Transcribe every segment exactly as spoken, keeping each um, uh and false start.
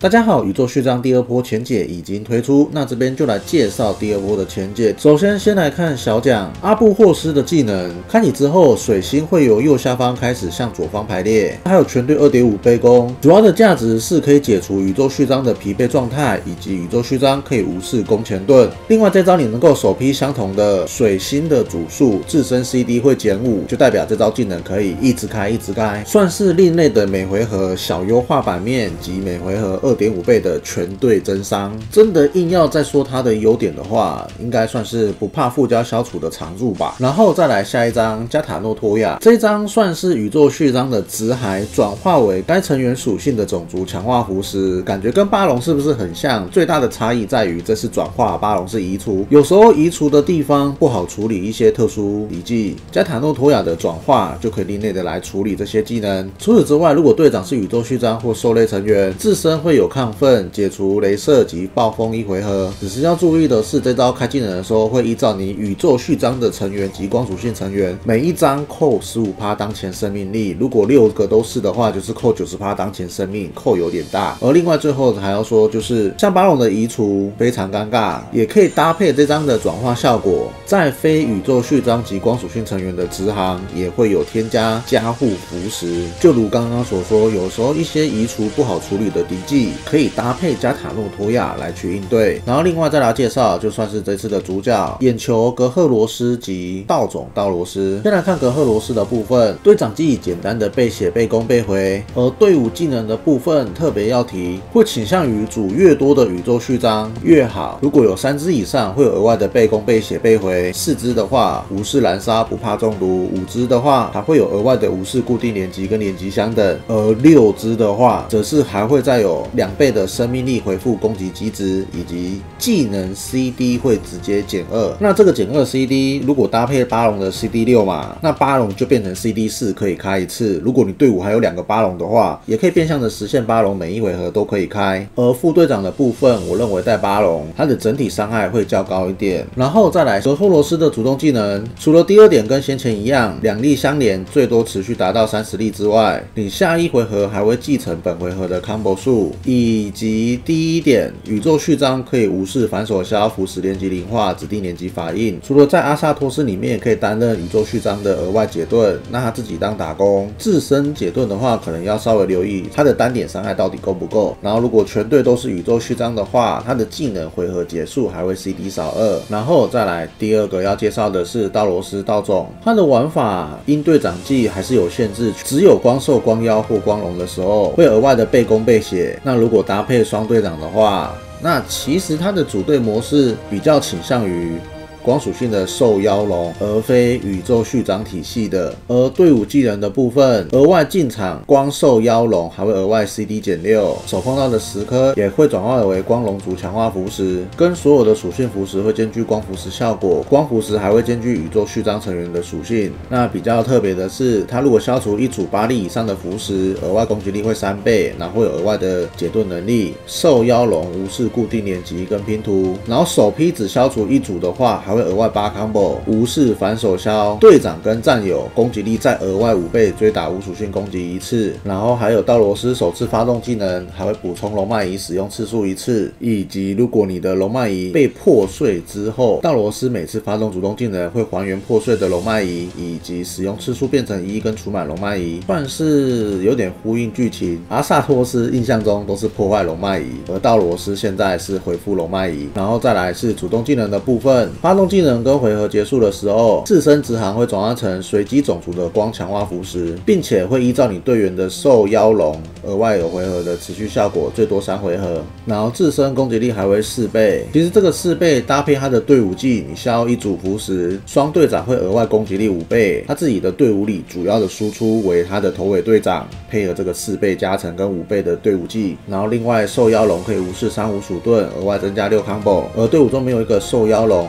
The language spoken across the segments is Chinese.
大家好，宇宙序章第二波前解已经推出，那这边就来介绍第二波的前解。首先，先来看小奖阿布霍斯的技能，开启之后，水星会由右下方开始向左方排列，还有全队 二点五 倍攻，主要的价值是可以解除宇宙序章的疲惫状态，以及宇宙序章可以无视攻前盾。另外，这招你能够首批相同的水星的组数，自身 C D 会减五，就代表这招技能可以一直开一直开，算是另类的每回合小优化版面及每回合二点五倍的全队增伤。真的硬要再说它的优点的话，应该算是不怕附加消除的常驻吧。然后再来下一张加塔诺托亚，这一张算是宇宙序章的直骸转化为该成员属性的种族强化符石，感觉跟巴龙是不是很像？最大的差异在于这是转化，巴龙是移除。有时候移除的地方不好处理一些特殊遗迹，加塔诺托亚的转化就可以另类的来处理这些技能。除此之外，如果队长是宇宙序章或兽类成员，自身会有抗分、解除雷射及暴风一回合。只是要注意的是，这招开技能的时候会依照你宇宙序章的成员及光属性成员每一张扣 百分之十五 当前生命力，如果六个都是的话，就是扣 百分之九十 当前生命，扣有点大。而另外最后还要说，就是像巴龙的移除非常尴尬，也可以搭配这张的转化效果，在非宇宙序章及光属性成员的直航也会有添加加护符石。就如刚刚所说，有时候一些移除不好处理的敌技，可以搭配加塔诺托亚来去应对。然后另外再来介绍，就算是这次的主角眼球格赫罗斯及道种道罗斯。先来看格赫罗斯的部分，队长技简单的背血背攻背回，而队伍技能的部分特别要提，会倾向于组越多的宇宙序章越好。如果有三只以上，会有额外的背攻背血背回；四只的话，无视燃烧不怕中毒；五只的话，还会有额外的无视固定连击跟连击相等；而六只的话，则是还会再有两倍的生命力回复攻击机制，以及技能 C D 会直接减二。那这个减二 C D 如果搭配巴龙的 C D 六嘛，那巴龙就变成 C D 四可以开一次。如果你队伍还有两个巴龙的话，也可以变相的实现巴龙每一回合都可以开。而副队长的部分，我认为带巴龙它的整体伤害会较高一点。然后再来格赫罗斯的主动技能，除了第二点跟先前一样两粒相连最多持续达到三十粒之外，你下一回合还会继承本回合的 combo 数，以及第一点宇宙序章可以无视反手消符石连击灵化指定连击法印。除了在阿萨托斯里面可以担任宇宙序章的额外解盾，那他自己当打工自身解盾的话，可能要稍微留意他的单点伤害到底够不够。然后如果全队都是宇宙序章的话，他的技能回合结束还会 C D 少二。然后再来第二个要介绍的是道罗斯道种，他的玩法因队长技还是有限制，只有光兽光妖或光龙的时候会额外的背攻背血。那如果搭配双队长的话，那其实他的组队模式比较倾向于光属性的兽妖龙，而非宇宙序章体系的。而队伍技能的部分，额外进场光兽妖龙还会额外 C D 减六，手碰到的十颗也会转化为光龙族强化符石，跟所有的属性符石会兼具光符石效果，光符石还会兼具宇宙序章成员的属性。那比较特别的是，它如果消除一组八粒以上的符石，额外攻击力会三倍，然后会有额外的解盾能力。兽妖龙无视固定连击跟拼图，然后首批只消除一组的话，还会额外八 combo 无视反手消，队长跟战友攻击力再额外五倍追打无属性攻击一次。然后还有道罗斯首次发动技能还会补充龙脉仪使用次数一次，以及如果你的龙脉仪被破碎之后，道罗斯每次发动主动技能会还原破碎的龙脉仪，以及使用次数变成一跟除满龙脉仪，算是有点呼应剧情。阿萨托斯印象中都是破坏龙脉仪，而道罗斯现在是回复龙脉仪。然后再来是主动技能的部分，发动技能跟回合结束的时候，自身直航会转化成随机种族的光强化符石，并且会依照你队员的兽妖龙额外有回合的持续效果，最多三回合。然后自身攻击力还会四倍，其实这个四倍搭配他的队伍技，你消一组符石，双队长会额外攻击力五倍。他自己的队伍里主要的输出为他的头尾队长，配合这个四倍加成跟五倍的队伍技。然后另外兽妖龙可以无视三无鼠盾，额外增加六 combo，而队伍中没有一个兽妖龙，还有额外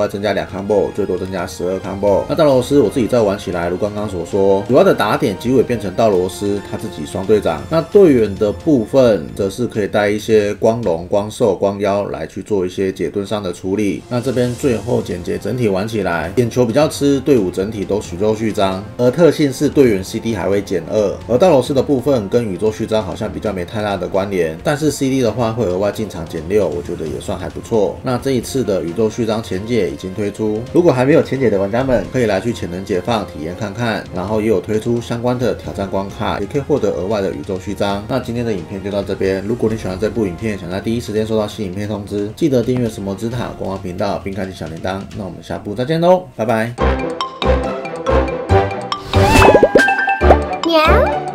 增加两 combo， 最多增加十二 combo。那大罗斯我自己在玩起来，如刚刚所说，主要的打点机会变成大罗斯他自己双队长。那队员的部分则是可以带一些光龙、光兽、光妖来去做一些解盾上的处理。那这边最后简洁整体玩起来，眼球比较吃，队伍整体都宇宙序章，而特性是队员 C D 还会减二。而大罗斯的部分跟宇宙序章好像比较没太大的关联，但是 C D 的话会额外进场减六，我觉得也算还不错。那这一次的宇宙序章前解已经推出，如果还没有前解的玩家们，可以来去潜能解放体验看看，然后也有推出相关的挑战关卡，也可以获得额外的宇宙序章。那今天的影片就到这边，如果你喜欢这部影片，想在第一时间收到新影片通知，记得订阅神魔之塔官方频道，并开启小铃铛。那我们下部再见喽，拜拜。 喵。